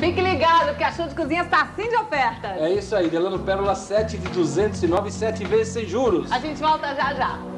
Fique ligado, porque a Show de Cozinha está assim de ofertas. É isso aí, Delano Pérola 7 de 209, 7 vezes sem juros. A gente volta já já.